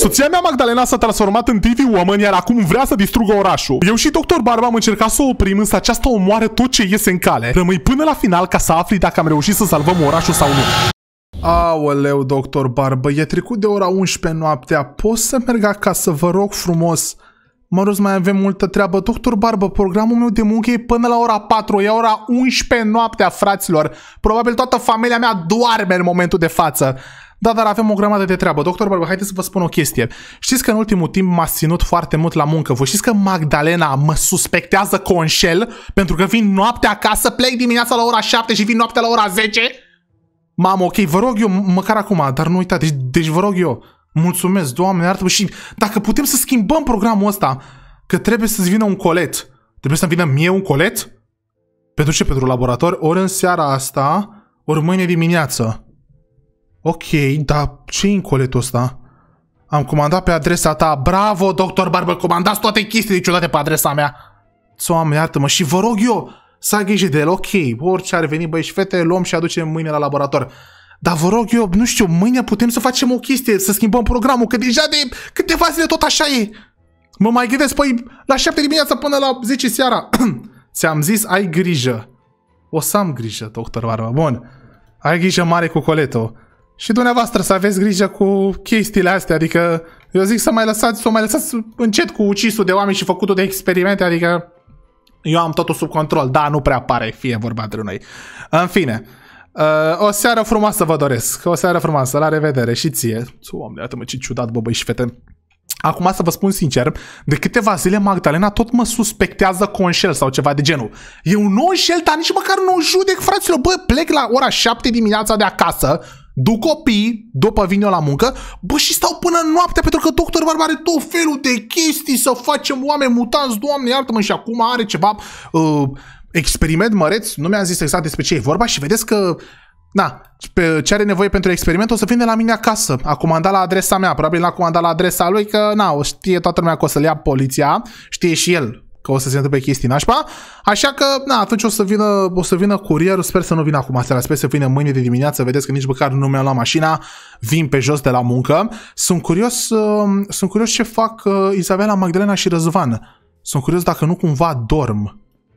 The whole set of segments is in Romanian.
Soția mea, Magdalena, s-a transformat în TV Woman, iar acum vrea să distrugă orașul. Eu și Dr. Barba am încercat să o oprim, însă aceasta omoară tot ce iese în cale. Rămâi până la final ca să afli dacă am reușit să salvăm orașul sau nu. Aoleu, Dr. Barba, e trecut de ora 11 noaptea. Poți să merg acasă, vă rog frumos? Mă rog, mai avem multă treabă. Dr. Barba, programul meu de muncă e până la ora 4, e ora 11 noaptea, fraților. Probabil toată familia mea doarme în momentul de față. Da, dar avem o grămadă de treabă. Dr. Barba, haideți să vă spun o chestie. Știți că în ultimul timp m-a ținut foarte mult la muncă. Vă știți că Magdalena mă suspectează că o înșel pentru că vin noaptea acasă, plec dimineața la ora 7 și vin noaptea la ora 10? Mamă, ok, vă rog eu, măcar acum, dar nu uitați, deci vă rog eu, mulțumesc, Doamne, iartă-mă, și dacă putem să schimbăm programul ăsta, că trebuie să-ți vină un colet. Trebuie să-mi vină mie un colet? Pentru ce? Pentru laborator? Ori în seara asta, ori mâine dimineață. Ok, dar ce-i în coletul ăsta? Am comandat pe adresa ta. Bravo, Dr. Barba, comandați toate chestiile ciudate pe adresa mea. Doamne, iartă-mă, și vă rog eu să ai grijă de el. Ok, orice ar veni, băi și fete, luăm și aducem mâine la laborator. Dar vă rog eu, nu știu, mâine putem să facem o chestie, să schimbăm programul, că deja de câteva zile tot așa e. Mă mai gândesc, păi, la 7 dimineața până la 10 seara. Ți-am zis, ai grijă. O să am grijă, Dr. Barba. Bun. Ai grijă mare cu coletul. Și dumneavoastră să aveți grijă cu chestiile astea, adică eu zic să mai lăsați încet cu ucisul de oameni și făcutul de experimente, adică eu am totul sub control. Da, nu prea pare, fie vorba între noi. În fine, o seară frumoasă vă doresc. O seară frumoasă, la revedere și ție. Doamne, iată-mă ce ciudat, bă, băi și fete. Acum să vă spun sincer, de câteva zile Magdalena tot mă suspectează că o înșel sau ceva de genul. Eu nu înșel, dar nici măcar nu o judec, fraților. Bă, plec la ora 7 dimineața de acasă, duc copii, după vin eu la muncă, bă, și stau până noaptea pentru că Dr. Barba are tot felul de chestii să facem oameni mutanți, Doamne, iartă-mă, și acum are ceva experiment măreț, nu mi-a zis exact despre ce e vorba și vedeți că, na, pe ce are nevoie pentru experiment o să vină la mine acasă, a comandat la adresa mea, probabil n-a comandat la adresa lui, că, na, o știe toată lumea că o să-l ia poliția, știe și el că o să se întâmple chestii nașpa, așa că, na, atunci o să vină curierul, sper să nu vină acum seara, sper să vină mâine de dimineață, vedeți că nici măcar nu mi-am luat mașina, vin pe jos de la muncă, sunt curios ce fac Izabela, Magdalena și Răzvan, sunt curios dacă nu cumva dorm.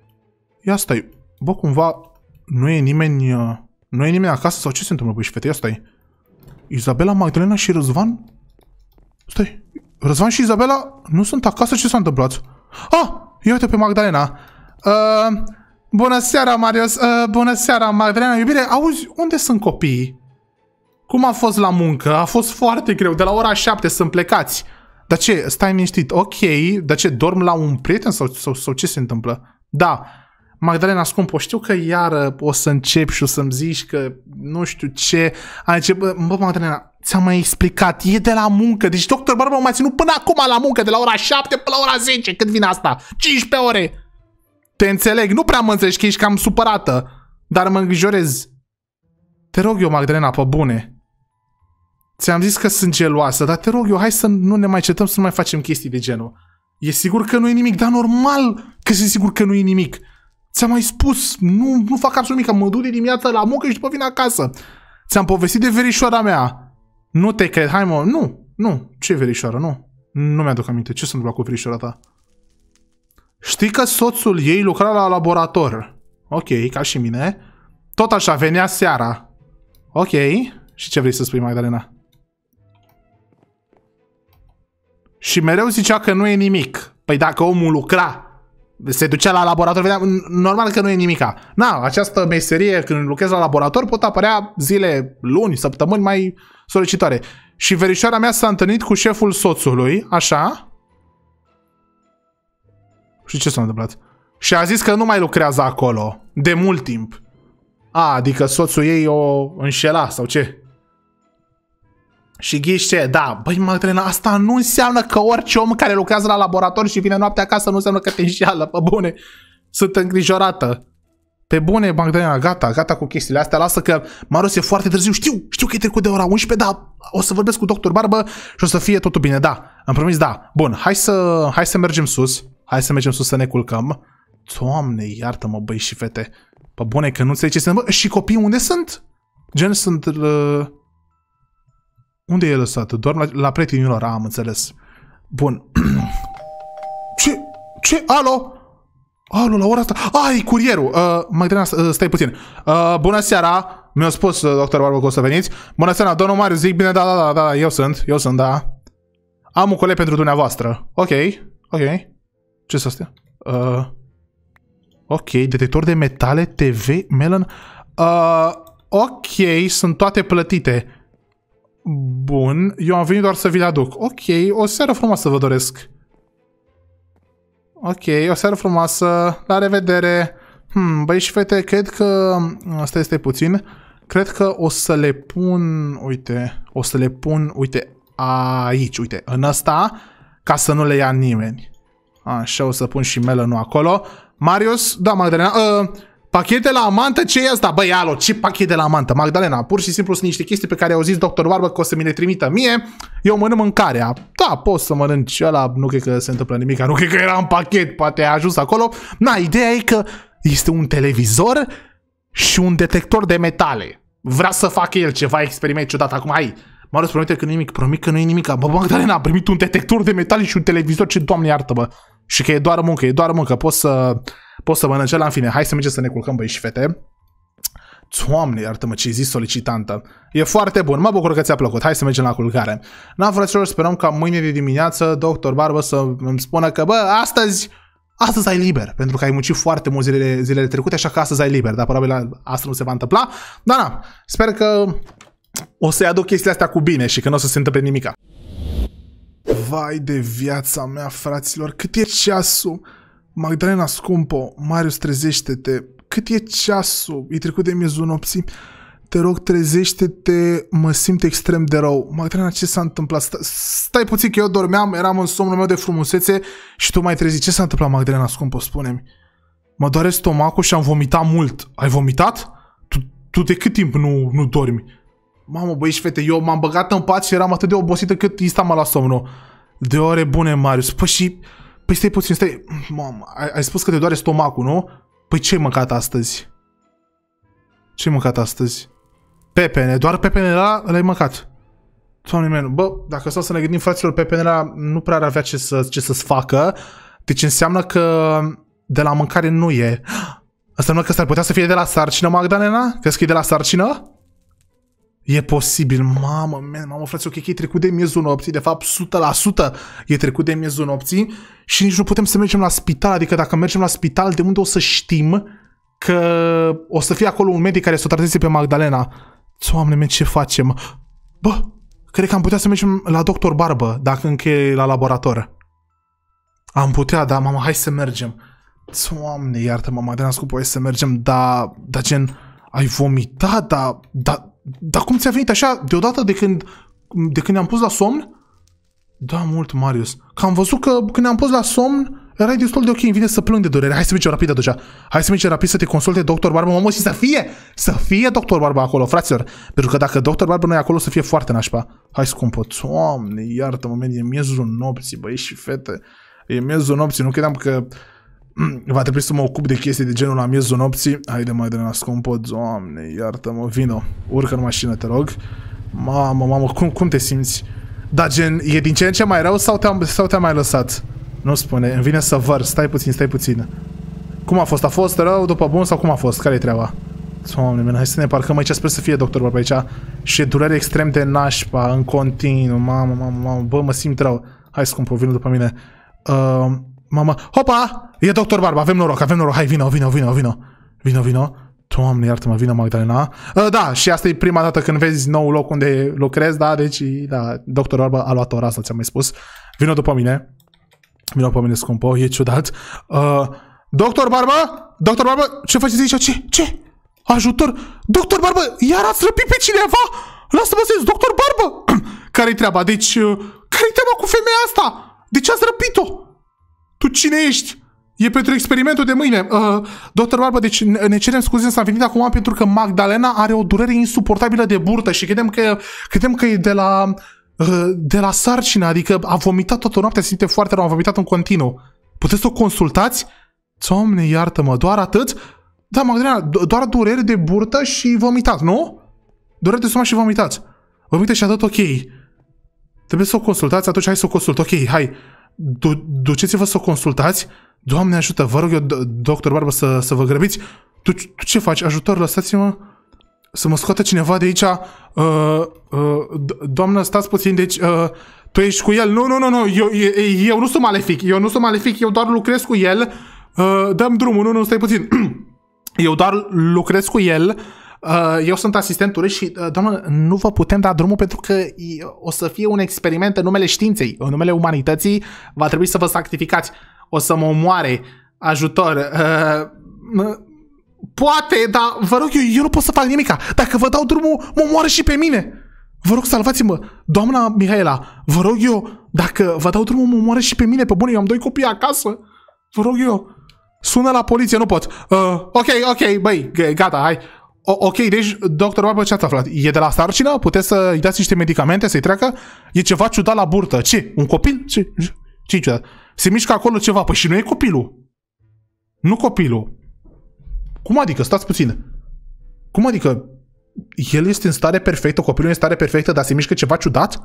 Ia stai, bă, cumva nu e nimeni acasă sau ce se întâmplă, băi și fete, ia stai, Izabela, Magdalena și Răzvan? Stai, Răzvan și Izabela nu sunt acasă, ce s-a întâmplat? Ah, ia uite pe Magdalena. Bună seara, Marius. Bună seara, Magdalena. Iubire, auzi, unde sunt copiii? Cum a fost la muncă? A fost foarte greu. De la ora 7 sunt plecați. Dar ce? Stai liniștit. Ok. Dar ce? Dorm la un prieten sau ce se întâmplă? Da. Magdalena, scumpă, știu că iară o să încep și o să-mi zici că nu știu ce. Bă, Magdalena, ți-am mai explicat, e de la muncă. Deci Dr. Barba m-a ținut până acum la muncă, de la ora 7 până la ora 10. Cât vine asta? 15 ore. Te înțeleg, nu prea mă înțelegi că ești cam supărată, dar mă îngrijorez. Te rog eu, Magdalena, pe bune. Ți-am zis că sunt geloasă, dar te rog eu, hai să nu ne mai certăm, să nu mai facem chestii de genul. E sigur că nu e nimic, dar normal că sunt sigur că nu e nimic. Ți-am mai spus, nu fac absolut nimic, mă duc de dimineața la muncă și după vin acasă. Ți-am povestit de verișoara mea. Nu te cred, hai mă, nu, ce verișoară, nu mi-aduc aminte, ce s-a întâmplat cu verișoara ta? Știi că soțul ei lucra la laborator. Ok, ca și mine. Tot așa, venea seara. Ok, și ce vrei să spui, Magdalena? Și mereu zicea că nu e nimic. Păi dacă omul lucra, se ducea la laborator, vedea, normal că nu e nimica. Na, această meserie, când lucrezi la laborator, pot apărea zile, luni, săptămâni mai solicitoare. Și verișoara mea s-a întâlnit cu șeful soțului, așa. Și ce s-a întâmplat? Și a zis că nu mai lucrează acolo, de mult timp. Adică soțul ei o înșela, sau ce? Și ghiși ce? Da, băi, Magdalena, asta nu înseamnă că orice om care lucrează la laborator și vine noaptea acasă nu înseamnă că te înșeală, pe bune. Sunt îngrijorată. Pe bune, Magdalena, gata cu chestiile astea, lasă că, Marius, e foarte târziu, știu că e trecut de ora 11, dar o să vorbesc cu Dr. Barba și o să fie totul bine, da, am promis, da. Bun, hai să mergem sus, să ne culcăm. Doamne, iartă-mă, băi și fete, pe bune că nu înțeleg ce se întâmplă. Și copiii unde sunt? Gen, sunt... Unde e lăsat? Doar la prietenii lor, am înțeles. Bun. Ce? Alo? Alo, la ora asta? E curierul. Magdalena, stai puțin. Bună seara. Mi-a spus doctor Barbu că o să veniți. Bună seara, domnul Marius, zic bine, da, eu sunt, da. Am un coleg pentru dumneavoastră. Ok. Ce să astea? Ok, detector de metale, TV, melon. Ok, sunt toate plătite. Bun, eu am venit doar să vi le aduc. Ok, o seară frumoasă vă doresc. Ok, o seară frumoasă. La revedere. Băi și fete, cred că... Asta este puțin. Cred că o să le pun... Uite, aici, uite, în ăsta, ca să nu le ia nimeni. Așa, o să pun și melonul acolo. Marius, da, Magdalena, pachet de la amantă, ce e asta? Băi, alo, ce pachet de la amantă? Magdalena, pur și simplu sunt niște chestii pe care au zis doctor Barbă că o să mi le trimită mie. Eu mănânc mâncarea. Da, poți să mănânci ăla, nu cred că se întâmplă nimic, nu cred că era în pachet, poate a ajuns acolo. Ideea e că este un televizor și un detector de metale. Vrea să facă el ceva experiment ciudat. Acum, Marius promite că nu e nimic, promit că nu e nimic. Bă, Magdalena a primit un detector de metale și un televizor, ce Doamne iartă-mă. Și că e doar muncă, poți să mănânci ăla, în fine. Hai să mergem să ne culcăm, băi și fete. Doamne iartă-mă, ce zi solicitantă. E foarte bun, mă bucur că ți-a plăcut. Hai să mergem la culcare. Frăților, sperăm ca mâine de dimineață doctor Barbă să îmi spună că, bă, astăzi ai liber, pentru că ai muncit foarte mult zilele trecute, așa că astăzi ai liber, dar probabil asta nu se va întâmpla. Dar sper că o să-i aduc chestiile astea cu bine și că nu o să se întâmple nimica. Vai de viața mea, fraților, cât e ceasul? Magdalena scumpă, Marius, trezește-te. Cât e ceasul? E trecut de miezul nopții. Te rog, trezește-te, mă simt extrem de rău. Magdalena, ce s-a întâmplat? Stai puțin că eu dormeam, eram în somnul meu de frumusețe și tu m-ai trezit. Ce s-a întâmplat, Magdalena scumpă? Spune-mi. Mă doare stomacul și am vomitat mult. Ai vomitat? Tu de cât timp nu dormi? Mamă, băi și fete, eu m-am băgat în pat și eram atât de obosită cât instam la somnul. De ore bune, Marius. Păi stai puțin, stai. Mamă, ai spus că te doare stomacul, nu? Păi ce-ai mâncat astăzi? Ce-ai mâncat astăzi? Pepene, doar pepene l-ai mâncat. Doamne mea, bă, dacă stau să ne gândim, fraților, pepene nu prea ar avea ce să-ți facă. Deci înseamnă că de la mâncare nu e. Asta înseamnă că s-ar putea să fie de la sarcină, Magdalena? Crezi că e de la sarcină? E posibil, mamă, frate, ok, e trecut de miezul nopții, de fapt 100% e trecut de miezul nopții și nici nu putem să mergem la spital, adică dacă mergem la spital, de unde o să știm că o să fie acolo un medic care să o trateze pe Magdalena? Doamne, ce facem? Bă, cred că am putea să mergem la doctor Barbă, dacă încă e la laborator. Am putea, da, mama, hai să mergem. Doamne, iartă-mă, Magdalena scumpă, hai să mergem, dar gen, ai vomitat, dar cum ți-a venit așa deodată de când ne-am pus la somn? Da, mult, Marius. Că am văzut că când ne-am pus la somn erai destul de ok, îmi vine să plâng de durere. Hai să mergem rapid atunci. Hai să mergem rapid să te consulte doctor Barbă, mamă, și să fie doctor Barbă acolo, fraților. Pentru că dacă doctor Barbă nu e acolo, să fie foarte nașpa. Hai, scumpă, Doamne, iartă-mă, e miezul nopții, băi și fete. E miezul nopții, nu credeam că va trebui să mă ocup de chestii de genul la miezul nopții. Haide, Magdalena scumpă, Doamne, iartă-mă, vino, urcă în mașină, te rog. Mamă, cum te simți? Da, gen, e din ce în ce mai rău sau te-am mai lăsat? Nu spune, îmi vine să văr, stai puțin. Cum a fost? A fost rău după bun sau cum a fost? Care-i treaba? Doamne, hai să ne parcăm aici, sper să fie doctor Barbă aici. Și e durere extrem de nașpa, în continuu, mamă, bă, mă simt rău. Hai, scumpă, vină după mine. Mama, hopa! E doctor Barbă, avem noroc, hai, vino. Doamne, iartă-mă, vină, Magdalena. Da, și asta e prima dată când vezi nou loc unde lucrezi, da, deci, da, doctor Barbă a luat ora, asta ți-am mai spus. Vino după mine, scumpă, e ciudat. Doctor Barbă, ce faceți aici? Ce? Ajutor? Doctor Barbă, iar ați răpit pe cineva? Lasă-mă să zic, doctor Barbă! Care-i treaba? Deci, care-i treaba cu femeia asta? De ce ați răpit-o? Tu cine ești? E pentru experimentul de mâine. Doctor Barbă, deci ne cerem scuze, s-am venit acum pentru că Magdalena are o durere insuportabilă de burtă și credem că e de la sarcină, adică a vomitat toată noaptea, se simte foarte rău, a vomitat în continuu. Puteți să o consultați? Doamne, iartă-mă, doar atât? Da, Magdalena, doar durere de burtă și vomitat, nu? Durere de stomac și vomitat. Uite și-a dat ok. Trebuie să o consultați, atunci hai să o consult. Ok, hai. Duceți-vă să o consultați. Doamne ajută, vă rog eu, doctor Barbă, să vă grăbiți. Tu ce faci? Ajutor, lăsați-mă să mă scoată cineva de aici. Doamnă, stați puțin, deci tu ești cu el. Nu, eu nu sunt malefic. Eu doar lucrez cu el. Dăm drumul, nu, stai puțin. Eu doar lucrez cu el. Eu sunt asistentul și, doamnă, nu vă putem da drumul pentru că o să fie un experiment în numele științei, în numele umanității. Va trebui să vă sacrificați. O să mă omoare. Ajutor. Poate, dar vă rog eu nu pot să fac nimica. Dacă vă dau drumul, mă omoară și pe mine. Vă rog, salvați-mă. Doamna Mihaela, vă rog eu, dacă vă dau drumul, mă omoară și pe mine. Pe bune, eu am 2 copii acasă. Vă rog eu. Sună la poliție, nu pot. Ok, băi, gata, hai. Ok, deci, doctor Barbă, ce ați aflat? E de la sarcină? Puteți să-i dați niște medicamente, să-i treacă? E ceva ciudat la burtă. Ce? Un copil? Ce-i ciudat? Se mișcă acolo ceva. Păi și nu e copilul. Nu copilul. Cum adică? Stați puțin. Cum adică? El este în stare perfectă, copilul este în stare perfectă, dar se mișcă ceva ciudat?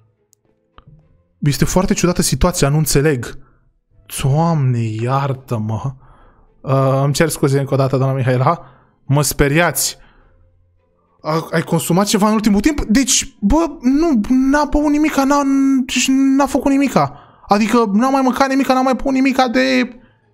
Este foarte ciudată situația, nu înțeleg. Doamne, iartă-mă. Îmi cer scuze încă o dată, doamna Mihaela. Mă speriați. Ai consumat ceva în ultimul timp? Deci, bă, nu, n-a băut nimica, n-a făcut nimica. Adică n-a mai mâncat nimica, n-a mai băut nimica de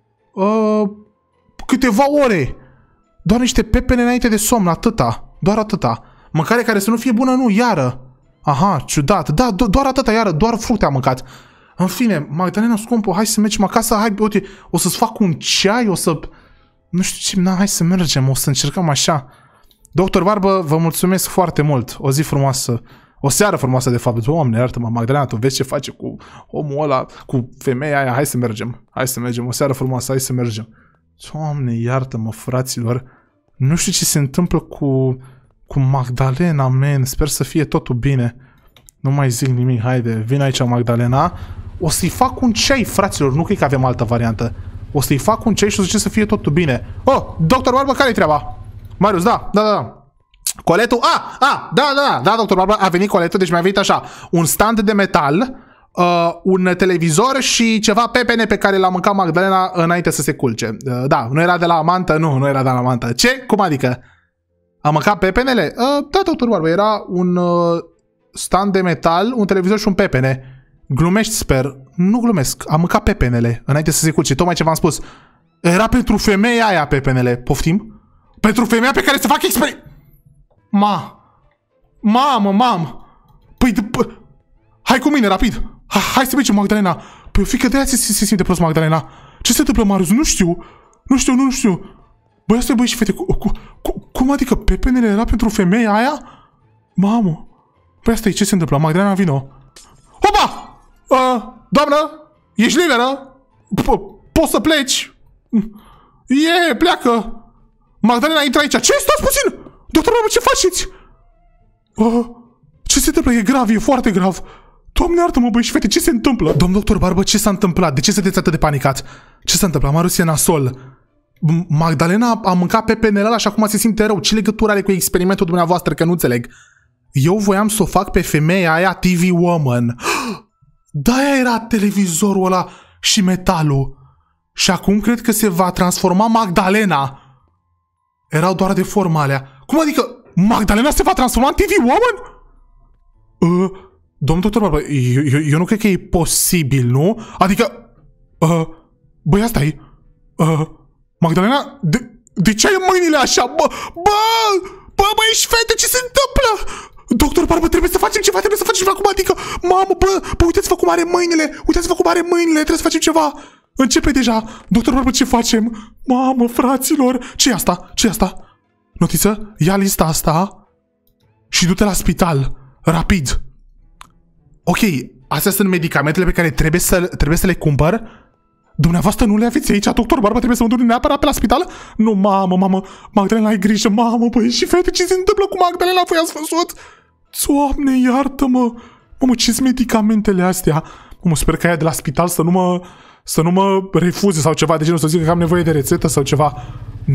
câteva ore. Doar niște pepene înainte de somn, atâta. Doar atâta. Mâncare care să nu fie bună, nu, iară. Aha, ciudat. Da, doar atâta, iară, doar fructe am mâncat. În fine, Magdalena scumpă, hai să mergem acasă, hai, uite, o să-ți fac un ceai, o să... Nu știu ce, hai să mergem, o să încercăm așa. Doctor Barbă, vă mulțumesc foarte mult. O zi frumoasă. O seară frumoasă, de fapt. Doamne, iartă-mă, Magdalena, tu vezi ce face cu omul ăla, cu femeia aia. Hai să mergem. Hai să mergem. O seară frumoasă, hai să mergem. Doamne, iartă-mă, fraților. Nu știu ce se întâmplă cu Magdalena, man. Sper să fie totul bine. Nu mai zic nimic, haide. Vin aici, Magdalena. O să-i fac un ceai, fraților. Nu cred că avem altă variantă. O să-i fac un ceai și o să zice să fie totul bine. Oh, doctor Barbă, care-i treaba? Marius, da. Coletul, da, doctor Barbă, a venit coletul, deci mi-a venit așa. Un stand de metal, un televizor și ceva pepene pe care l-a mâncat Magdalena înainte să se culce. Da, nu era de la amantă? Nu era de la amantă. Ce? Cum adică? A mâncat pepenele? Da, doctor Barbă, era un stand de metal, un televizor și un pepene. Glumești, sper. Nu glumesc. Am mâncat pepenele înainte să se culce. Tocmai ce v-am spus. Era pentru femeia aia pepenele. Poftim? Pentru femeia pe care să fac Mamă. Păi, hai cu mine, rapid. Hai să mergem, Magdalena. Păi, fiică, de aia se simte prost, Magdalena. Ce se întâmplă, Marius? Nu știu. Băi, asta e, băi și fete. Cum adică pepenele era pentru femeia aia? Mamă. Păi, asta e, ce se întâmplă? Magdalena, vino. Opa! Doamnă, ești liberă? Poți să pleci? Pleacă. Magdalena, intră aici. Ce? Stați puțin! Doctor Barbă, ce faceți? Ce se întâmplă? E grav, e foarte grav. Doamne, iartă-mă, băi și fete, ce se întâmplă? Domn doctor Barbă, ce s-a întâmplat? De ce sunteți atât de panicat? Ce s-a întâmplat? Marius e nasol. Magdalena a mâncat pepenele ăla și acum se simte rău. Ce legătură are cu experimentul dumneavoastră? Că nu înțeleg. Eu voiam să o fac pe femeia aia TV Woman. De-aia era televizorul ăla și metalul. Și acum cred că se va transforma Magdalena. Erau doar de formă alea. Cum adică? Magdalena se va transforma în TV Woman? Domnul doctor Barbă, eu nu cred că e posibil, nu? Adică... băi, asta e. Magdalena, de ce ai mâinile așa? Bă, ești fete, ce se întâmplă? Doctor Barbă, trebuie să facem ceva, cum adică? Mamă, bă, uitați-vă cum are mâinile, trebuie să facem ceva. Începe deja. Doctor Barbă, ce facem? Mamă, fraților, ce-i asta? Notiță, ia lista asta și du-te la spital, rapid. Ok, astea sunt medicamentele pe care trebuie să le cumpăr. Dumneavoastră nu le aveți aici, doctor Barbă, trebuie să mă duc neapărat pe la spital? Nu, mamă, Magdalena, ai grijă, mamă, băi, și fete, ce se întâmplă cu Magdalena, voi ați văzut? Doamne, iartă-mă. Mamă, ce-s medicamentele astea? Mamă, sper că aia de la spital să nu mă refuze sau ceva, de genul să zic că am nevoie de rețetă sau ceva.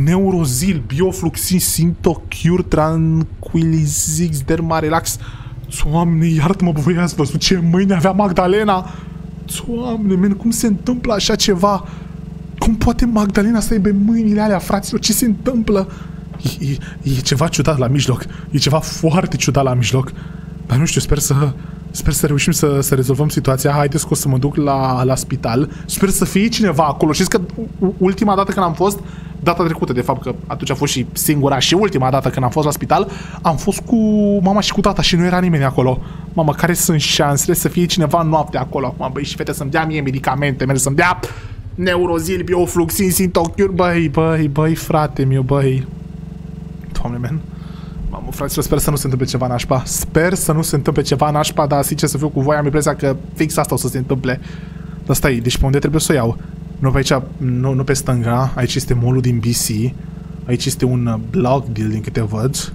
Neurozil, Biofluxin, Sintocure, Tranquilizix, Dermarelax. Doamne, iartă-mă, voi ați văzut ce mâini avea Magdalena? Doamne, men, cum se întâmplă așa ceva? Cum poate Magdalena să aibă mâinile alea, fraților? Ce se întâmplă? E ceva ciudat la mijloc. E ceva foarte ciudat la mijloc. Dar nu știu, sper să reușim să rezolvăm situația. Haideți că o să mă duc la spital. Sper să fie cineva acolo. Știți că ultima dată când am fost, data trecută, de fapt, că atunci a fost și singura și ultima dată când am fost la spital, am fost cu mama și cu tata și nu era nimeni acolo. Mamă, care sunt șansele să fie cineva noapte acolo acum, băi, și fete, să-mi dea mie medicamente, merg să-mi dea Neurozil, Biofluxin, Sintocure, băi, frate meu, băi. Doamne, man. Mamă, fraților, sper să nu se întâmple ceva nașpa. Sper să nu se întâmple ceva nașpa, dar sincer să fiu cu voi, am impresia că fix asta o să se întâmple. Dar stai, deci pe unde trebuie să o iau? Nu pe aici, nu pe stânga, aici este mall-ul din BC. Aici este un block deal din câte văd.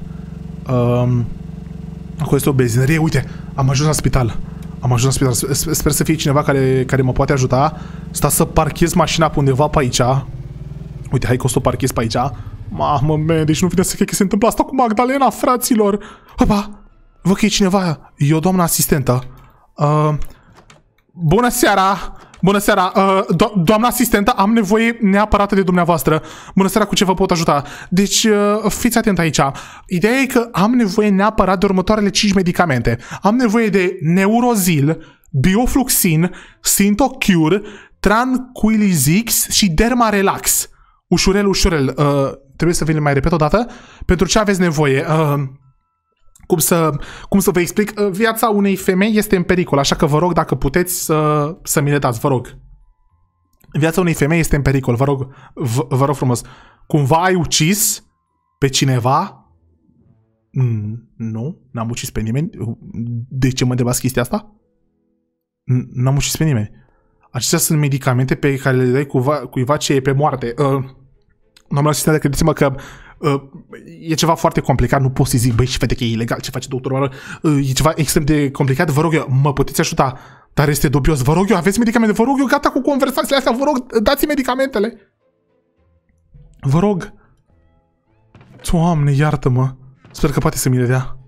Acolo este o benzinărie, uite, am ajuns la spital. Sper să fie cineva care mă poate ajuta. Sta să parchez mașina pe undeva pe aici. Uite, hai că o să o parchez pe aici. Mamă, deci nu vine să cred că se întâmplă asta cu Magdalena, fraților. Opa, văd că e cineva. E o doamnă asistentă. Bună seara! Bună seara! Doamna asistentă, am nevoie neapărat de dumneavoastră. Bună seara, cu ce vă pot ajuta? Deci, fiți atent aici. Ideea e că am nevoie neapărat de următoarele 5 medicamente. Am nevoie de Neurozil, Biofluxin, Sintocure, Tranquilizix și Dermarelax. Ușurel. Trebuie să vă mai repet o dată. Pentru ce aveți nevoie? Cum să vă explic? Viața unei femei este în pericol, așa că vă rog, dacă puteți să mi le dați, vă rog. Viața unei femei este în pericol, vă rog frumos. Cumva ai ucis pe cineva? Nu, n-am ucis pe nimeni. De ce mă întrebați chestia asta? N-am ucis pe nimeni. Acestea sunt medicamente pe care le dai cuiva ce e pe moarte. Doamna asistentă, credeți-mă că e ceva foarte complicat, nu pot să zic, băi, și fete că e ilegal ce face doctorul. E ceva extrem de complicat, vă rog eu, mă puteți ajuta, dar este dubios, vă rog eu, aveți medicamente, vă rog eu, gata cu conversațiile astea, vă rog, dați-mi medicamentele. Vă rog. Doamne, iartă-mă. Sper că poate să mi le dea.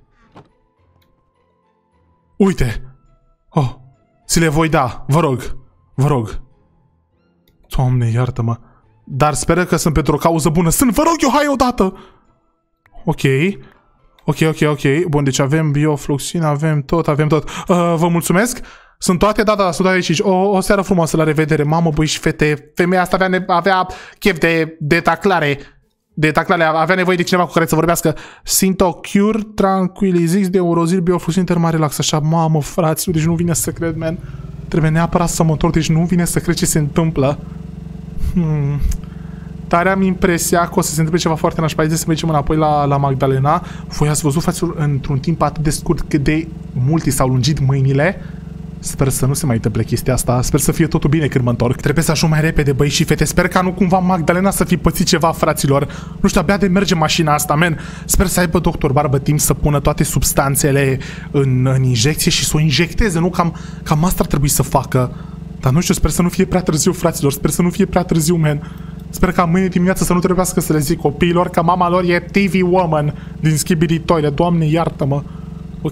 Uite. Oh, ți le voi da, vă rog. Doamne, iartă-mă. Dar sper că sunt pentru o cauză bună. Sunt, vă rog eu, hai odată! Ok. Bun, deci avem Biofluxin, avem tot. Vă mulțumesc. Sunt toate, da, sunt toate aici. O seară frumoasă, la revedere. Mamă, băi și fete. Femeia asta avea chef de taclare. Avea nevoie de cineva cu care să vorbească. Sintocure, Tranquilizix, Neurozil, Biofluxin, Dermarelax. Așa, mamă, fraților, deci nu vine să cred, man. Trebuie neapărat să mă întorc, deci nu vine să cred ce se întâmplă. Dar am impresia că o să se întâmple ceva foarte nașpa. Haideți să mergem înapoi la Magdalena. Voi ați văzut, fraților, într-un timp atât de scurt cât de multe s-au lungit mâinile. Sper să nu se mai întâmple chestia asta. Sper să fie totul bine când mă întorc. Trebuie să ajung mai repede, băi și fete. Sper ca nu cumva Magdalena să fi pățit ceva, fraților. Nu știu, abia de merge mașina asta, man. Sper să aibă doctor Barbă timp să pună toate substanțele în injecție și să o injecteze. Nu cam asta ar trebui să facă. Dar nu știu, sper să nu fie prea târziu, fraților. Sper să nu fie prea târziu, man. Sper ca mâine dimineață să nu trebuiască să le zic copiilor că mama lor e TV Woman din Skibidi Toilet. Doamne, iartă-mă. Ok.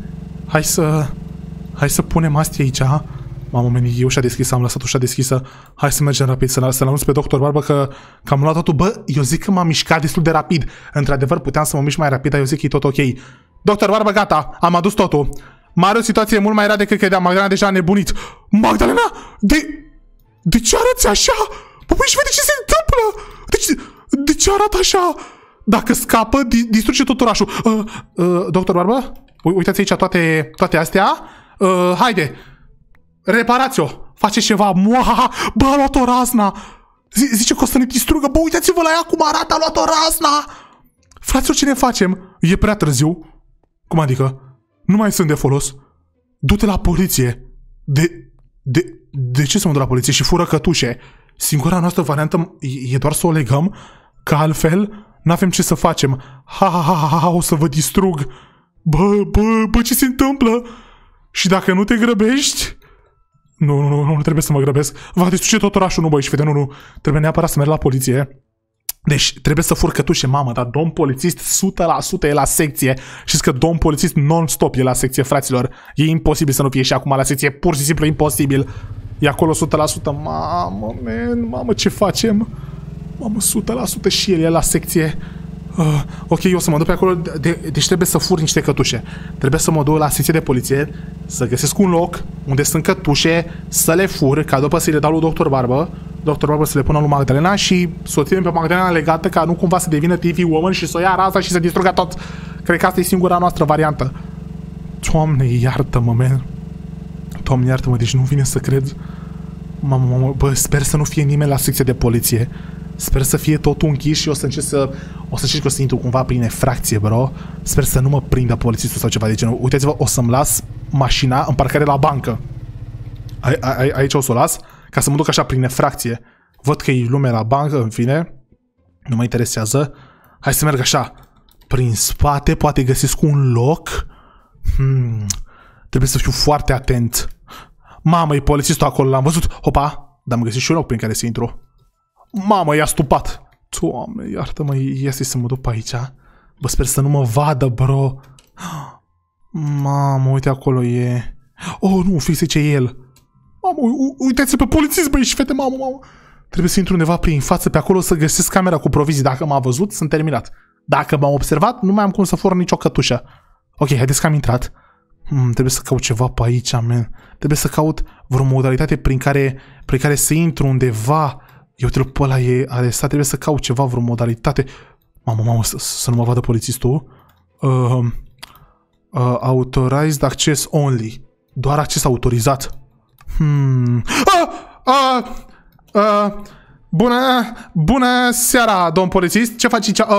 Hai să punem astea aici. Mamă, meni, e ușa deschisă, am lăsat ușa deschisă. Hai să mergem rapid, să-l anunț pe doctor Barbă că am luat totul. Bă, eu zic că m-am mișcat destul de rapid. Într-adevăr, puteam să mă mișc mai rapid, dar eu zic că e tot ok. Doctor Barbă, gata, am adus totul. Mai are o situație mult mai rea decât credeam. Magdalena deja a nebunit. Magdalena? De ce arăți așa? Bă, și vede ce se întâmplă? De ce arată așa? Dacă scapă, distruge tot orașul. Doctor Barbă? Uitați aici toate astea. Haide. Reparați-o. Face ceva. Bă, a luat o razna. Zice că o să ne distrugă. Bă, uitați-vă la ea cum arată. A luat o razna. Fraților, ce ne facem? E prea târziu. Cum adică? Nu mai sunt de folos. Du-te la poliție. De ce să mă duc la poliție și fură cătușe? Singura noastră variantă e doar să o legăm, că altfel n-avem ce să facem. O să vă distrug. Bă, ce se întâmplă? Și dacă nu te grăbești... Nu trebuie să mă grăbesc. Va distruge tot orașul, nu, băi, și fete, nu. Trebuie neapărat să merg la poliție. Deci trebuie să fur cătușe, mamă, dar domn polițist 100% e la secție. Știți că domn polițist non-stop e la secție, fraților. E imposibil să nu fie și acum la secție, pur și simplu imposibil. E acolo 100%, mamă, man, mamă, ce facem? Mamă, 100% și el e la secție. Ok, eu o să mă duc pe acolo, deci trebuie să fur niște cătușe. Trebuie să mă duc la secție de poliție, să găsesc un loc unde sunt cătușe, să le fur, ca după să le dau lui Dr. Barbă. Dr. Barbă să le pună lui Magdalena și să o ținem pe Magdalena legată ca nu cumva să devină TV Woman și să o ia raza și să distrugă tot. Cred că asta e singura noastră variantă. Doamne, iartă-mă, man. Doamne, iartă-mă, deci nu vine să cred. Mamă, bă, sper să nu fie nimeni la secție de poliție. Sper să fie totul închis și o să încerc să intru cumva prin efracție, bro. Sper să nu mă prindă polițistul sau ceva de genul. Uitați-vă, o să-mi las mașina în parcare la bancă. Aici o să o las, ca să mă duc așa prin efracție. Văd că e lume la bancă, în fine. Nu mă interesează. Hai să merg așa. Prin spate, poate găsesc un loc. Trebuie să fiu foarte atent. Mamă, e polițistul acolo, l-am văzut. Hopa, dar am găsit și un loc prin care să intru. Mamă, i-a stupat. Doamne, iartă-mă, iese să mă duc pe aici. Bă, sper să nu mă vadă, bro. Mamă, uite, acolo e... Oh, nu, fix ce e el. Mamă, uitați-vă pe polițist, băi, și fete, mamă. Trebuie să intru undeva prin față, pe acolo să găsesc camera cu provizii. Dacă m-a văzut, sunt terminat. Dacă m-am observat, nu mai am cum să fur nicio cătușă. Ok, haideți că am intrat. Trebuie să caut ceva pe aici, man. Trebuie să caut vreo modalitate prin care să intru undeva. Eu trebuie pe ăla e arestat, trebuie să caut ceva, vreo modalitate. Mamă, să nu mă vadă polițistul. Authorized access only. Doar acces autorizat. Bună seara, domn polițist. Ce faci aici?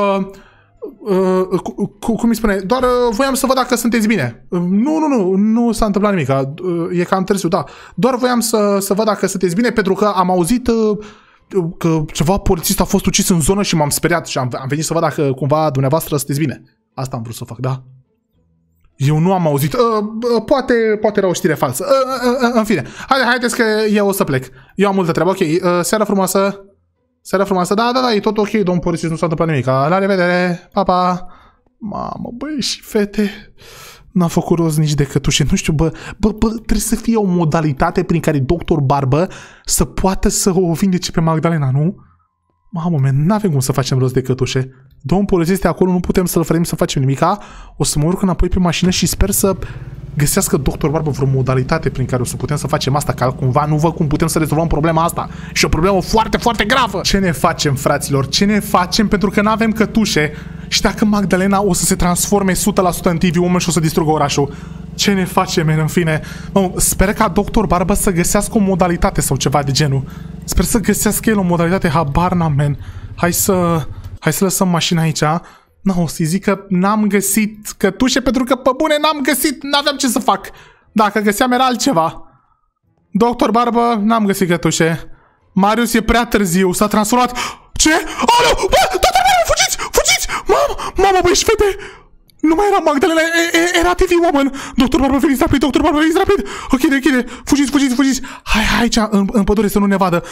Cum îi spune? Doar voiam să văd dacă sunteți bine. Nu s-a întâmplat nimic. E cam târziu, da. Doar voiam să văd dacă sunteți bine, pentru că am auzit că ceva polițist a fost ucis în zonă și m-am speriat și am venit să văd dacă cumva dumneavoastră sunteți bine. Asta am vrut să fac, da? Eu nu am auzit. Poate era o știre falsă. În fine, haideți că eu o să plec. Eu am multă treabă, ok. Seara frumoasă. Seara frumoasă. Da, e tot ok, domn polițist, nu s-a întâmplat nimic. La revedere, pa. Mamă, băi, și fete... N-a făcut rost nici de cătușe. Nu știu, bă, trebuie să fie o modalitate prin care Dr. Barbă să poată să o vindece pe Magdalena, nu? Mamă, n-avem cum să facem rost de cătușe. Domn polițist, acolo nu putem să-l frăim să facem nimica. O să mă urc înapoi pe mașină și sper să găsească Dr. Barbă vreo modalitate prin care o să putem să facem asta, că cumva nu văd cum putem să rezolvăm problema asta. Și o problemă foarte, foarte gravă. Ce ne facem, fraților? Ce ne facem? Pentru că n-avem cătușe. Și dacă Magdalena o să se transforme 100% în TV Woman și o să distrugă orașul. Ce ne facem, în fine? Sper ca Dr. Barbă să găsească o modalitate sau ceva de genul. Sper să găsească el o modalitate, habar n-am, man. Hai să lăsăm mașina aici. O să-i zic că n-am găsit cătușe pentru că, pe bune, n-am găsit, n-aveam ce să fac. Dacă găseam era altceva. Dr. Barbă, n-am găsit cătușe. Marius, e prea târziu, s-a transformat. Ce? Aoleu! Bă, Dr. Barbă, fugiți! Mamă, băi, și fete! Nu mai era Magdalena, era TV Woman. Dr. Barbă, veniți rapid, Dr. Barbă, veniți rapid. Ok, fugiți. Hai, aici, în pădure să nu ne vadă.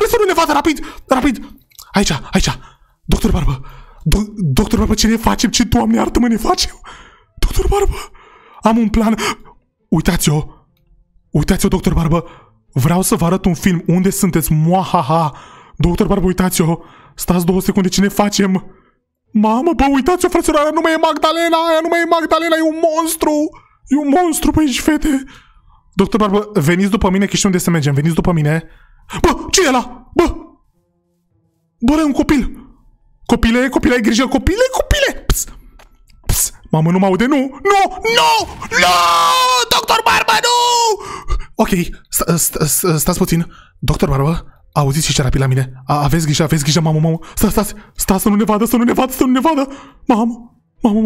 Rapid. Aici. Dr. Barbă. Dr. Barbă, ce ne facem? Ce, Doamne, iartă-mă, ne facem? Dr. Barbă, am un plan. Uitați-o, Dr. Barbă. Vreau să vă arăt un film. Unde sunteți? Muahaha. Dr. Barbă, uitați-o. Stați 2 secunde, ce ne facem? Mamă, bă, uitați-o, fraților, aia nu mai e Magdalena, e un monstru, băi, și fete. Dr. Barbă, veniți după mine, că știu unde să mergem, veniți după mine. Bă, ce e ăla? Bă, e un copil. Copile, ai grijă, copile! Psst. Mamă, nu mă aude, nu! Dr. Barbă, nu! Ok, stați puțin. Dr. Barbă, auziți și ce rapid la mine. Aveți grijă, mamă. Stați, să nu ne vadă. Mamă.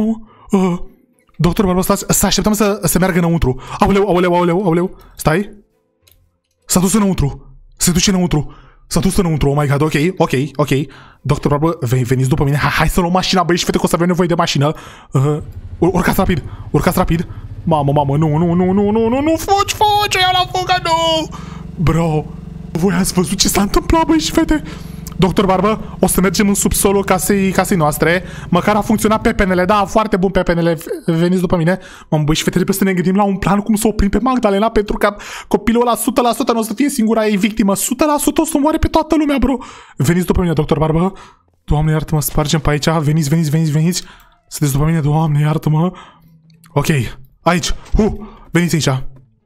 Dr. Barbă, stați, să așteptăm să meargă înăuntru. Aoleu. Stai. S-a dus înăuntru. Se duce înăuntru. S-a dus înăuntru, oh my god, ok. Dr. Barbă, veniți după mine. Hai să luăm mașina, băi, și fete, că o să avem nevoie de mașină. Urcați rapid. Mamă, nu, fugi, eu la fugă, nu! Bro, voi ați văzut ce s-a întâmplat, băi, și fete? Doctor Barbă, o să mergem în subsolul casei noastre. Măcar a funcționat pepenele. Da, foarte bun pepenele. Veniți după mine. Mă băi, și fete, trebuie să ne gândim la un plan cum să oprim pe Magdalena, pentru că copilul ăla 100% nu o să fie singura ei victimă. 100% o să moare pe toată lumea, bro. Veniți după mine, doctor Barbă. Doamne, iartă-mă, spargem pe aici. Veniți. Sunteți după mine, Doamne, iartă-mă. Ok, aici. Veniți aici.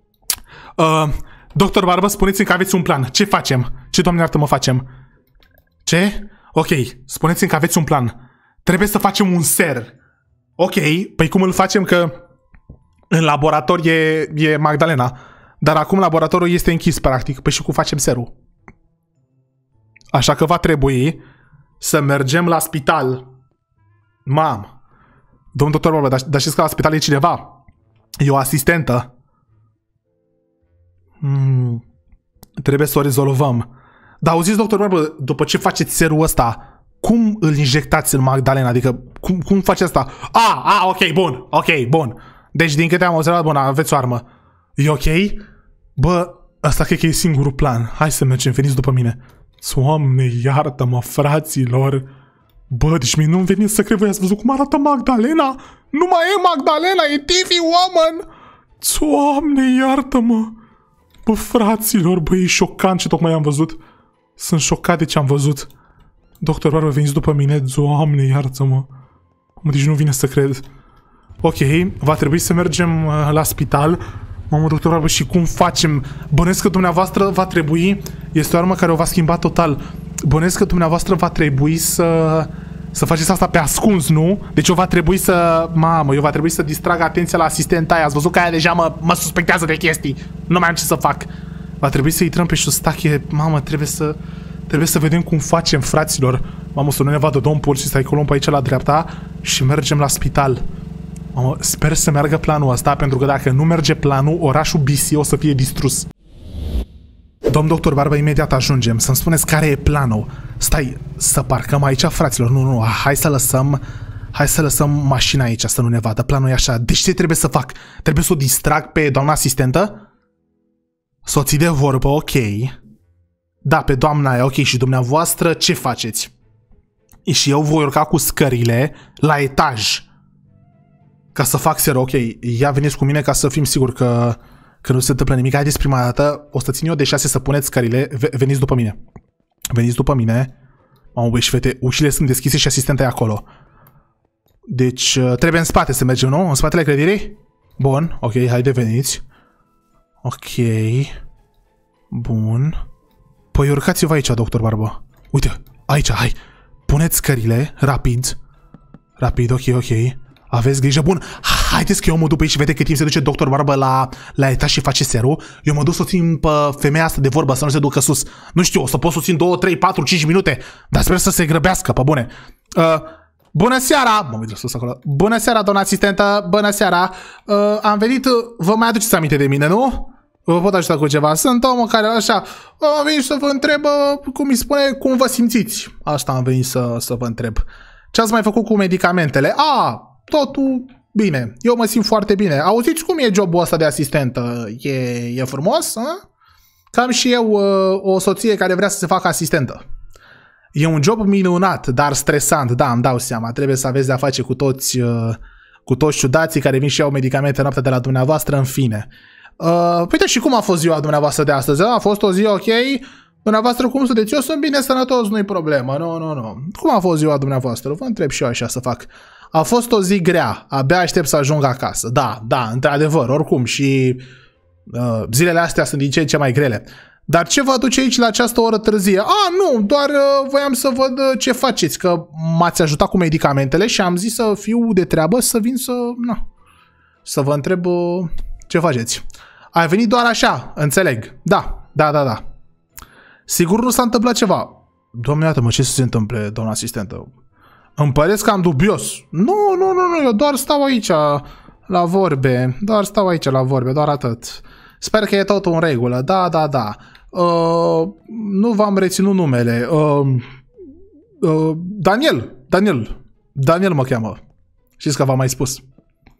Doctor Barbă, spuneți-mi că aveți un plan. Ce facem? Ce, Doamne, iartă-mă, facem? Ce? Ok, spuneți-mi că aveți un plan. Trebuie să facem un ser. Ok, păi cum îl facem, că în laborator e Magdalena. Dar acum laboratorul este închis, practic. Păi și cum facem serul? Așa că va trebui să mergem la spital. Mam. Domnul doctor Barbă, dar știți că la spital e cineva? E o asistentă. Trebuie să o rezolvăm. Dar auziți, doctor Barbă, după ce faceți serul ăsta, cum îl injectați în Magdalena? Adică, cum faceți asta? Ok, bun. Deci, din câte am observat, bun, aveți o armă. E ok? Bă, ăsta cred că e singurul plan. Hai să mergem, veniți după mine. Doamne, iartă-mă, fraților. Bă, deci mie nu-mi veni să cred, voi ați văzut cum arată Magdalena? Nu mai e Magdalena, e Tiffy Woman! Doamne, iartă-mă. Bă, fraților, bă, e șocant ce tocmai am văzut. Sunt șocat de ce am văzut. Doctor Barbă, veniți după mine. Doamne, iartă-mă. Deci nu vine să cred. Ok, va trebui să mergem la spital. Mamă, doctor Barbă, și cum facem? Bănuiesc că dumneavoastră va trebui... Este o armă care o va schimba total. Bănuiesc că dumneavoastră va trebui să faceți asta pe ascuns, nu? Deci eu va trebui să... Mamă, eu va trebui să distrag atenția la asistenta aia. Ați văzut că aia deja mă suspectează de chestii. Nu mai am ce să fac. Va trebui să intrăm pe Șustache. Mamă, trebuie să vedem cum facem, fraților. Mamă, să nu ne vadă domn pur și să-i colom pe aici la dreapta și mergem la spital. Mamă, sper să meargă planul ăsta, pentru că dacă nu merge planul, orașul BC o să fie distrus. Domn doctor Barbă, imediat ajungem. Să-mi spuneți care e planul. Stai, să parcăm aici, fraților. Nu, hai să lăsăm mașina aici, să nu ne vadă. Planul e așa. Deci ce trebuie să fac? Trebuie să o distrag pe doamna asistentă? Să o ții de vorbă, ok. Da, pe doamna aia, ok. Și dumneavoastră ce faceți? Și eu voi urca cu scările la etaj. Ca să fac ser, ok. Ia veniți cu mine ca să fim siguri că nu se întâmplă nimic. Haideți prima dată. O să țin eu de 6 să puneți scările. Veniți după mine. Veniți după mine. Mamă, băi și fete, ușile sunt deschise și asistenta e acolo. Deci trebuie în spate să mergem, nu? În spatele clădirii? Bun, ok, haide, veniți. Ok. Bun. Păi urcați-vă aici, doctor Barbă. Uite, aici, hai. Puneți scările, rapid. Rapid, ok. Aveți grijă, bun. Haideți că eu mă duc pe aici și vede cât timp se duce doctor Barbă la etaj și face serul. Eu mă duc să o țin pe femeia asta de vorbă, să nu se ducă sus. Nu știu, o să pot să o țin 2, 3, 4, 5 minute. Dar sper să se grăbească, pe bune. Bună seara! Mă uit sus acolo. Bună seara, doamna asistentă. Bună seara. Am venit, vă mai aduceți aminte de mine, nu? Vă pot ajuta cu ceva. Sunt omul care așa am venit să vă întreb, cum îi spune, cum vă simțiți. Asta am venit să vă întreb. Ce ați mai făcut cu medicamentele? Totul bine. Eu mă simt foarte bine. Auziți cum e jobul ăsta de asistentă? E frumos? Că am și eu o soție care vrea să se facă asistentă. E un job minunat, dar stresant. Da, îmi dau seama. Trebuie să aveți de-a face cu toți ciudații care vin și iau medicamente noaptea de la dumneavoastră, în fine. Uite, și cum a fost ziua dumneavoastră de astăzi? A fost o zi ok? Dumneavoastră cum sunteți? Eu sunt bine sănătos, nu-i problemă. Nu. Cum a fost ziua dumneavoastră? Vă întreb și eu așa să fac. A fost o zi grea. Abia aștept să ajung acasă. Da, într-adevăr, oricum. Și zilele astea sunt din ce în ce mai grele. Dar ce vă aduce aici la această oră târzie? Nu, doar voiam să văd ce faceți, că m-ați ajutat cu medicamentele și am zis să fiu de treabă, să vin să vă întreb ce faceți. Ai venit doar așa, înțeleg. Da. Sigur nu s-a întâmplat ceva. Doamne, iată-mă, ce se întâmple, doamna asistentă? Îmi pare cam dubios. Nu, eu doar stau aici la vorbe. Doar atât. Sper că e totul în regulă. Da. Nu v-am reținut numele. Daniel mă cheamă. Știți că v-am mai spus.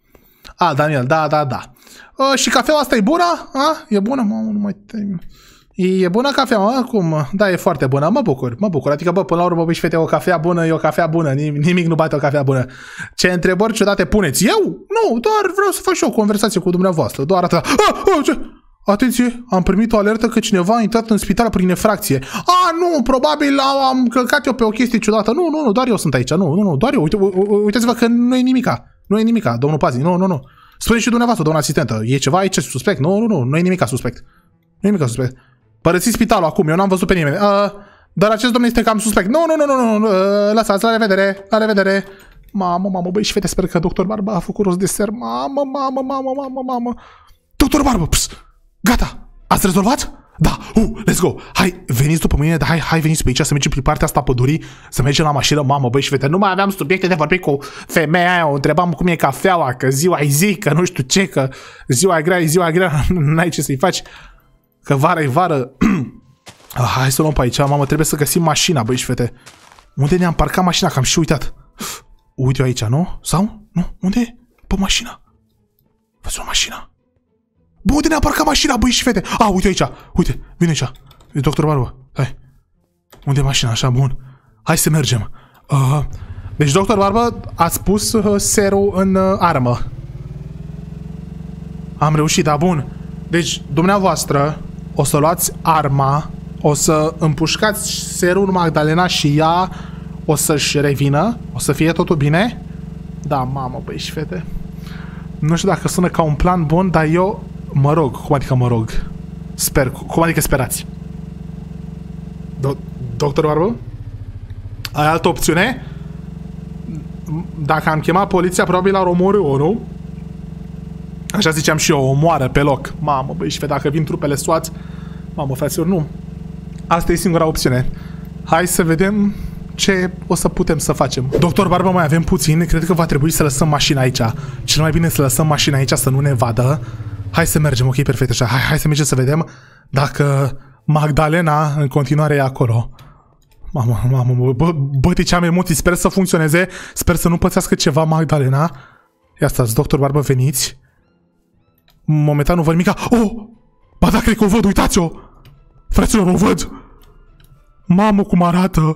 Daniel, da. Și cafeaua asta e bună? E bună? Mamă, nu mai... E bună cafea, mă? Cum? Da, e foarte bună. Mă bucur. Adică, bă, până la urmă, băi, și fete, o cafea bună e o cafea bună. Nimic nu bate o cafea bună. Ce întrebări ciudate puneți? Eu? Nu, doar vreau să fac și o conversație cu dumneavoastră. Doar atât. Ce? Atenție, am primit o alertă că cineva a intrat în spital prin infracție. Nu, probabil am călcat eu pe o chestie ciudată. Nu, doar eu sunt aici. Nu, doar eu. Uitați-vă că nu e nimica. Nu e nimica, domnul Pazi. Nu. Spuneți și dumneavoastră, doamna asistentă. E ceva aici suspect? Nu e nimica suspect. Nu e nimica suspect. Părăsiți spitalul acum, eu n-am văzut pe nimeni. Dar acest domn este cam suspect. Nu. Lăsați, la revedere. Mamă, băi, și fete, sper că doctor Barba a făcut rost de ser. Mamă. Doctor Barba, gata, ați rezolvat? Da, let's go. Hai, veniți după mine, dar hai, veniți pe aici să mergem pe partea asta a pădurii, să mergem la mașină. Mamă, băi, și fete, nu mai aveam subiecte de vorbit cu femeia aia, o întrebam cum e cafeaua, că ziua e zi, că nu știu ce, că ziua e grea, n-ai ce să-i faci. Că vara e vară. Hai să luăm pe aici, mamă, trebuie să găsim mașina, băi și fete. Unde ne-am parcat mașina? Că am și uitat. Uite-o aici, nu? Sau? Nu? Unde e? Pe mașina. Văd o mașină. Bă, unde ne-am parcat mașina, băi și fete? Uite aici. Uite, vine aici. E doctor Barba. Hai. Unde e mașina? Așa, bun. Hai să mergem. Deci, doctor Barba, ați pus serul în armă. Am reușit, da, bun. Deci, dumneavoastră, o să luați arma, o să împușcați serul Magdalena și ea o să-și revină, o să fie totul bine? Da, mamă, băi și fete. Nu știu dacă sună ca un plan bun, dar eu mă rog. Cum adică mă rog? Sper. Cum adică sperați? Doctor Barbu? Ai altă opțiune? Dacă am chemat poliția, probabil ar omorâ-o, nu? Așa ziceam și eu, o omoară pe loc. Mamă, băi, și fete, dacă vin trupele SWAT, mamă, fraților, nu. Asta e singura opțiune. Hai să vedem ce o să putem să facem. Doctor Barba, mai avem puțin. Cred că va trebui să lăsăm mașina aici. Cel mai bine să lăsăm mașina aici să nu ne vadă. Hai să mergem, ok, perfect, așa. Hai să mergem să vedem dacă Magdalena în continuare e acolo. Mamă, bă, ce am emoții. Sper să funcționeze. Sper să nu pățească ceva Magdalena. Ia stați, doctor Barba, veniți. Momentan nu văd nimica. Ba da, cred că o văd, uitați-o. Fraților, o văd. Mamă, cum arată.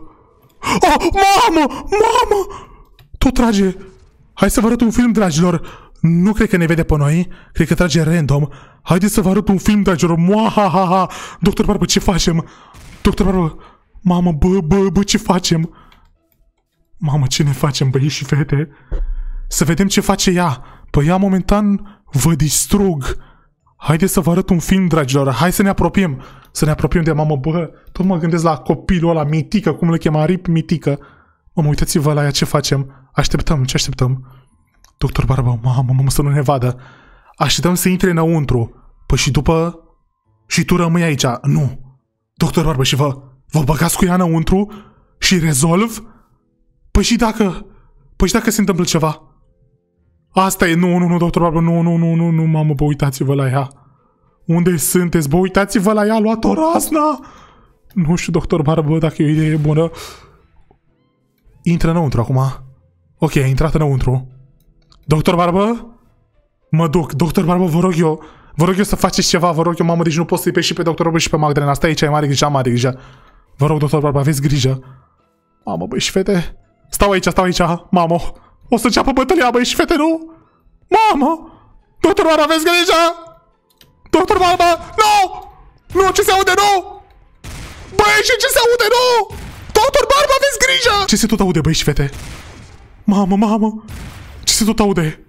Mamă! Tot trage. Hai să vă arăt un film, dragilor. Nu cred că ne vede pe noi. Cred că trage random. Haideți să vă arăt un film, dragilor. Muahaha. Doctor Barba, ce facem? Doctor Barba. Mamă, bă, ce facem? Mamă, ce ne facem, băieți și fete? Să vedem ce face ea. Păi ea momentan vă distrug. Haideți să vă arăt un film, dragilor. Hai să ne apropiem. Să ne apropiem de mamă, bă. Tot mă gândesc la copilul ăla, Mitică, cum le chema, Rip Mitică. Mamă, uitați-vă la ea, ce facem? Așteptăm, ce așteptăm? Doctor Barba, mamă, să nu ne vadă. Așteptăm să intre înăuntru. Păi și după... Și tu rămâi aici. Nu. Doctor Barba, și vă băgați cu ea înăuntru și rezolv? Păi și dacă se întâmplă ceva? Asta e, nu, doctor Barba, nu, mamă, bă, uitați-vă la ea. Unde sunteți, bă, uitați-vă la ea, a luat o razna. Nu știu, doctor Barba, dacă e o idee bună. Intră înăuntru acum. Ok, a intrat înăuntru. Doctor Barba? Mă duc, doctor Barba, vă rog eu să faceți ceva, vă rog eu, mamă, deci nu pot să-i pe și pe doctor Barba și pe Magdalena. Stai aici, ai mare grijă. Vă rog, doctor Barba, aveți grijă. Mamă, băi și fete. Stau aici, mamă. O să înceapă bătălia, băi și fete, nu? Mamă! Doctor Barba, aveți grijă! Doctor Barba, nu! Ce se aude, nu! Băi, și ce se aude, nu! Doctor Barba, aveți grijă! Ce se tot aude, băi și fete? Mamă! Ce se tot aude?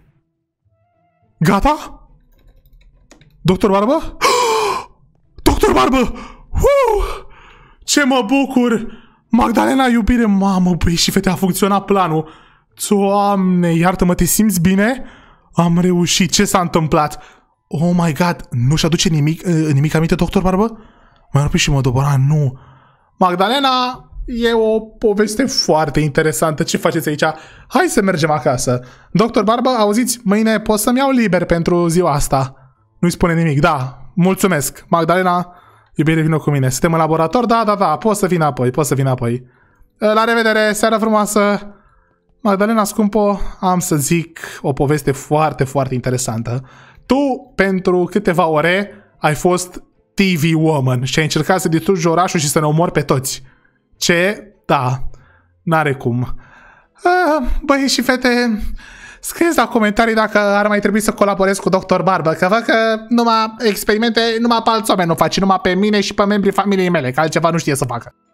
Gata? Doctor Barba? Doctor Barba! Ce mă bucur! Magdalena, iubire, mamă, băi și fete, a funcționat planul. Doamne, iartă-mă, te simți bine? Am reușit, ce s-a întâmplat? Oh my god, nu-și aduce nimic aminte, doctor Barba? Mă rupi și mă dobora, nu. Magdalena, e o poveste foarte interesantă, ce faceți aici? Hai să mergem acasă. Doctor Barba, auziți, mâine pot să-mi iau liber pentru ziua asta. Nu-i spune nimic, da, mulțumesc. Magdalena, iubire, vină cu mine. Suntem în laborator? Da, poți să vin apoi. La revedere, seară frumoasă. Magdalena, scumpo, am să zic o poveste foarte, foarte interesantă. Tu, pentru câteva ore, ai fost TV Woman și ai încercat să distrugi orașul și să ne omori pe toți. Ce? Da. N-are cum. Băi și fete, scrieți la comentarii dacă ar mai trebui să colaborez cu Dr. Barbă, că văd că numai experimente, numai pe alți oameni nu face, numai pe mine și pe membrii familiei mele, că altceva nu știe să facă.